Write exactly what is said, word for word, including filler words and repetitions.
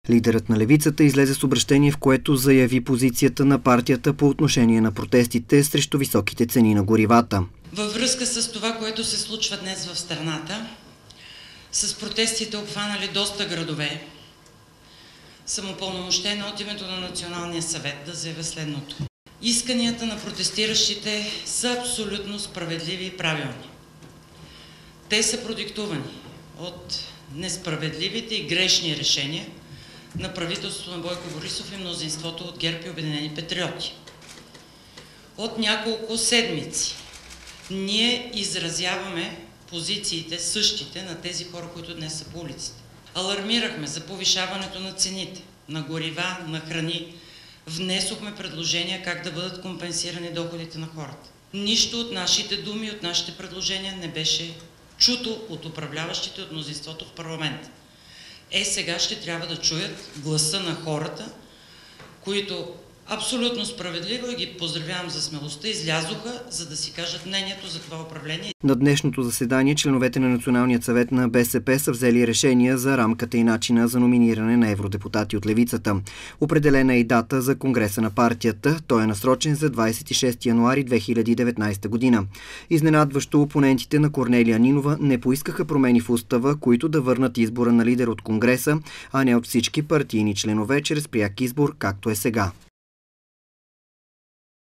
Лидерът на левицата излезе с обръщение, в което заяви позицията на партията по отношение на протестите срещу високите цени на горивата. Във връзка с това, което се случва днес в страната, с протестите обхванали доста градове, съм упълномощена от името на Националния съвет да заявя следното. Исканията на протестиращите са абсолютно справедливи и правилни. Те са продиктувани от несправедливите и грешни решения на правителството на Бойко Борисов и мнозинството от ГЕРБ и Обединени патриоти. От няколко седмици ние изразяваме позициите същите на тези хора, които днес са по улиците. Алармирахме за повишаването на цените, на горива, на храни. Внесохме предложения как да бъдат компенсирани доходите на хората. Нищо от нашите думи, от нашите предложения не беше чуто от управляващите, от мнозинството в парламента. Е, сега ще трябва да чуят гласа на хората, които абсолютно справедливо, и ги поздравявам за смелостта, излязоха, за да си кажат мнението за това управление. На днешното заседание членовете на Националния съвет на БСП са взели решения за рамката и начина за номиниране на евродепутати от левицата. Определена е и дата за конгреса на партията. Той е насрочен за двадесет и шести януари две хиляди и деветнадесета година. Изненадващо опонентите на Корнелия Нинова не поискаха промени в устава, които да върнат избора на лидер от конгреса, а не от всички партийни членове чрез пряк избор, както е сега.